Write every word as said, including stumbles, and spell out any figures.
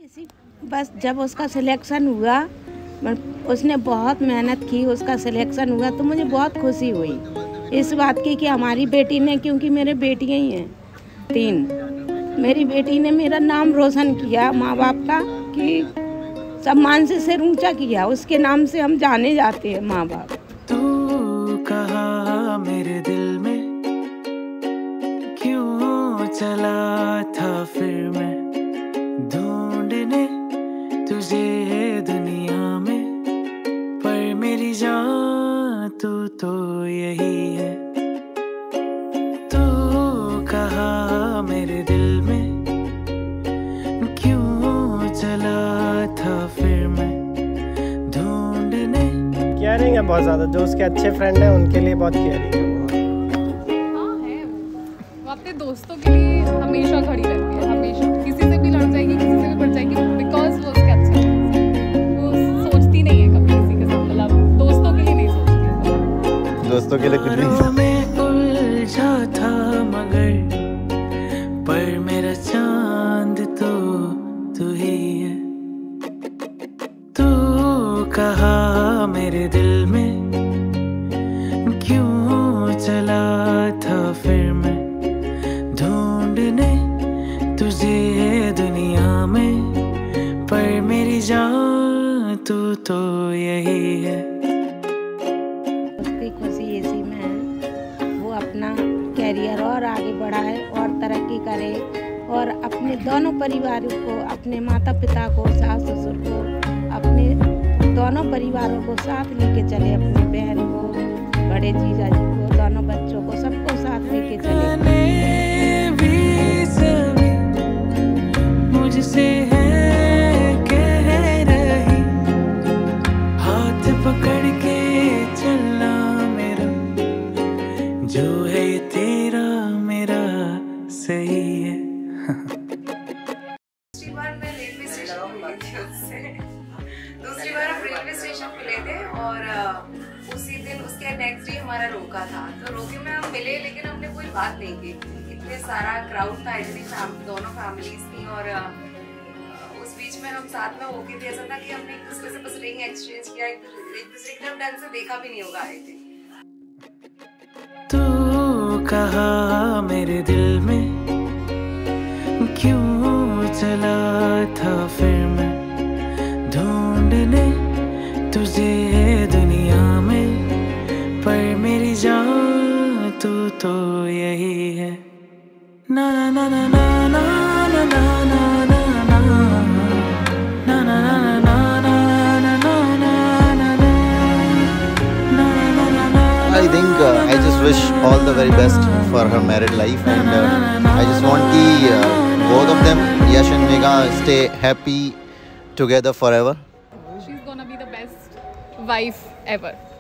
इसी बस जब उसका सिलेक्शन हुआ, उसने बहुत मेहनत की, उसका सिलेक्शन हुआ तो मुझे बहुत खुशी हुई इस बात की कि हमारी बेटी ने, क्योंकि मेरे बेटियां ही हैं तीन, मेरी बेटी ने मेरा नाम रोशन किया माँ बाप का, कि सम्मान से सिर ऊंचा किया, उसके नाम से हम जाने जाते हैं माँ बाप। तू कहा मेरे दिल में क्यों चला था फिर मैं ढूंढने तुझे दुनिया में, पर मेरी जान तू तो यही है। तू कहा मेरे दिल में क्यों चला था फिर मैं ढूंढने। केयरिंग है बहुत ज़्यादा, जो उसके अच्छे फ्रेंड हैं उनके लिए बहुत केयरिंग है। हाँ है, वो अपने दोस्तों के लिए हमेशा खड़ी रहती है, हमेशा किसी से भी लड़ जाएगी, किसी से भी पड़ जाएगी, बिकॉज वो उसके अच्छे हैं। वो सोचती नहीं है कभी किसी के साथ, मतलब दोस्तों के लिए नहीं सोचती। दोस्तों के लिए कुछ नहीं। मैं उलझा था मगर पर मेरा चांद तो तू ही है। तू कहा मेरे दिल में क्यों चला था फिर मैं ढूंढने तुझे दुनिया में, पर मेरी जान तू तो यही है। उसकी खुशी इसी में है, वो अपना कैरियर और आगे बढ़ाए और तरक्की करे और अपने दोनों परिवारों को, अपने माता पिता को, सास ससुर को, अपने दोनों परिवारों को साथ लेके चले, अपनी बहन को, बड़े जीजा जी को, दोनों बच्चों को, सबको साथ लेके चले। भी सभी मुझसे है कह रही, हाथ पकड़ के चलना मेरा, जो है ये तेरा मेरा सही है। दूसरी बार मैं रेलवे स्टेशन मिली थी उससे, दूसरी बार हम रेलवे स्टेशन मिले थे और उसी दिन उसके नेक्स्ट डे हमारा रोका था, तो रोके में हम मिले लेकिन हमने कोई बात नहीं की। इतने सारा क्राउड था, इतनी दोनों फैमिलीज थी और उस बीच में हम साथ में होके भी ऐसा था कि हमने एक दूसरे से बस रिंग एक्सचेंज किया, एक दूसरे की तरफ ढंग से देखा भी नहीं होगा आए थे। तू कहा मेरे दिल में क्यों चला था फिर मैं ढूंढने तुझे दुनिया में, पर मेरी जान तू तो यही है। ना ना ना ना ना ना ना ना ना ना ना ना I think uh, I just wish all the very best for her married life, and uh, I just want the uh, both of them, Yash and Megha, stay happy together forever. She's gonna be the best wife ever.